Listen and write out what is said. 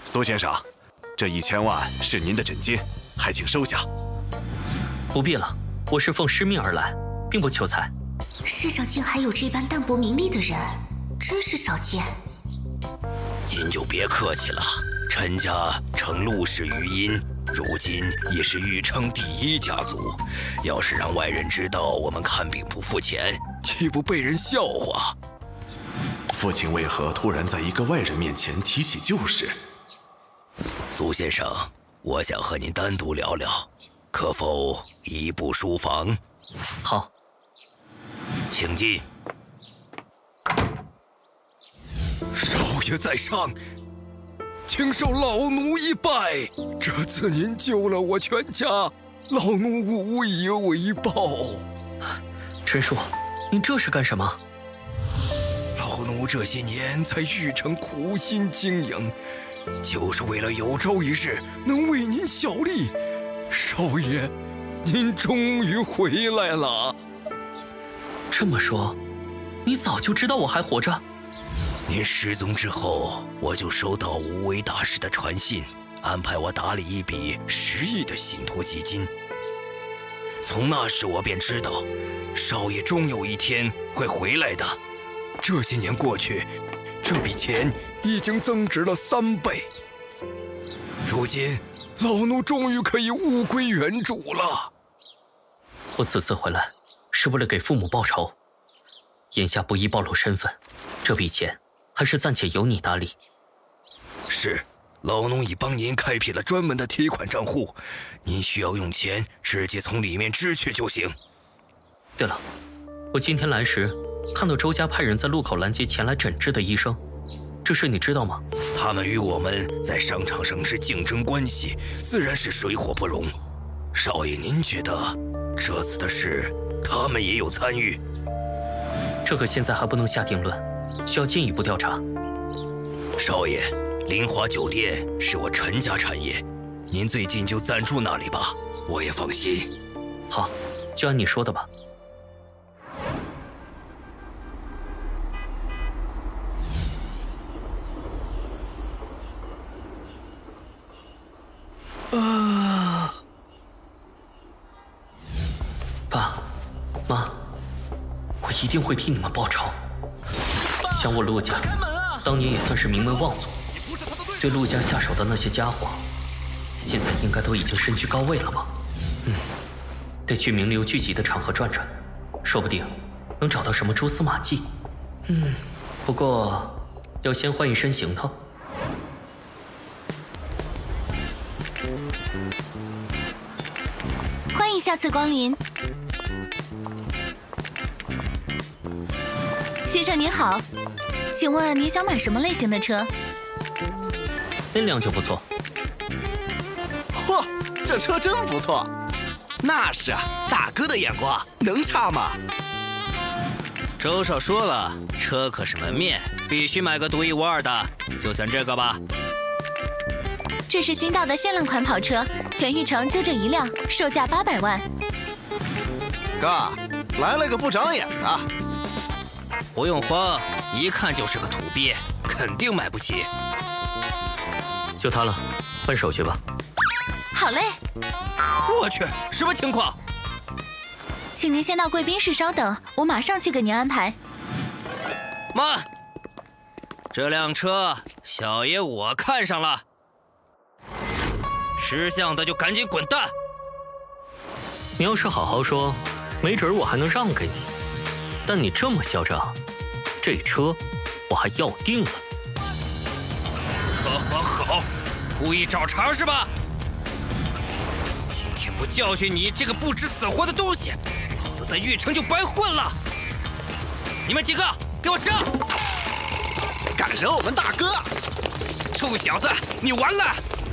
苏先生，这1000万是您的诊金，还请收下。 不必了，我是奉师命而来，并不求财。 世上竟还有这般淡泊名利的人，真是少见。 您就别客气了，陈家承陆氏余荫，如今已是玉城第1家族。要是让外人知道我们看病不付钱，岂不被人笑话？ 父亲为何突然在一个外人面前提起旧事？ 苏先生，我想和您单独聊聊，可否移步书房？ 好， 请进。少爷在上，请受老奴一拜。这次您救了我全家，老奴无以为报。 陈叔，您这是干什么？ 老奴这些年在玉城苦心经营，就是为了有朝一日能为您效力。少爷，您终于回来了。 这么说，你早就知道我还活着？ 您失踪之后，我就收到无为大师的传信，安排我打理一笔10亿的信托基金。从那时我便知道，少爷终有一天会回来的。这些年过去，这笔钱已经增值了3倍。如今，老奴终于可以物归原主了。 我此次回来，是为了给父母报仇。眼下不宜暴露身份，这笔钱还是暂且由你打理。 是，老奴已帮您开辟了专门的提款账户，您需要用钱，直接从里面支取就行。 对了，我今天来时看到周家派人在路口拦截前来诊治的医生，这事你知道吗？ 他们与我们在商场上是竞争关系，自然是水火不容。少爷，您觉得这次的事，他们也有参与？ 这个现在还不能下定论，需要进一步调查。 少爷，林华酒店是我陈家产业，您最近就暂住那里吧，我也放心。 好，就按你说的吧。爸妈，我一定会替你们报仇。像我陆家，当年也算是名门望族，对陆家下手的那些家伙，现在应该都已经身居高位了吧？得去名流聚集的场合转转，说不定能找到什么蛛丝马迹。不过要先换一身行头。 欢迎下次光临，先生您好，请问您想买什么类型的车？ 那辆就不错。 嚯，这车真不错。那是啊，大哥的眼光能差吗？ 周少说了，车可是门面，必须买个独一无二的，就选这个吧。 这是新到的限量款跑车，全玉城就这一辆，售价800万。 哥，来了个不长眼的。 不用慌，一看就是个土鳖，肯定买不起。 就它了，办手续吧。 好嘞。 我去，什么情况？ 请您先到贵宾室稍等，我马上去给您安排。 慢！这辆车，小爷我看上了。识相的就赶紧滚蛋！ 你要是好好说，没准我还能让给你。但你这么嚣张，这车我还要定了。 好，故意找茬是吧？今天不教训你这个不知死活的东西，老子在玉城就白混了！你们几个给我上！ 敢惹我们大哥， 臭小子，你完了！